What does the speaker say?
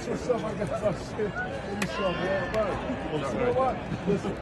What's up? I got my shit in the shop. You know what? Listen.